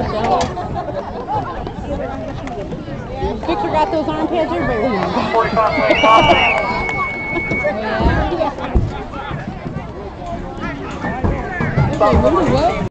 Victor got those arm pads, everybody. 45. Okay, what?